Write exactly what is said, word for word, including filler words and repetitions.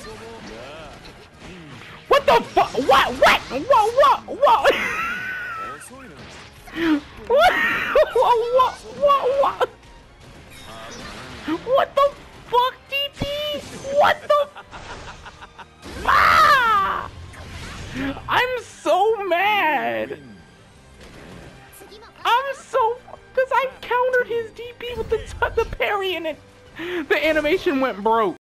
What the fuck? What? What? What? What? What? What? What? What? What? What the fuck, D P? What the? Ah! I'm so mad. I'm so, because I countered his D P with the, the parry and it, the animation went broke.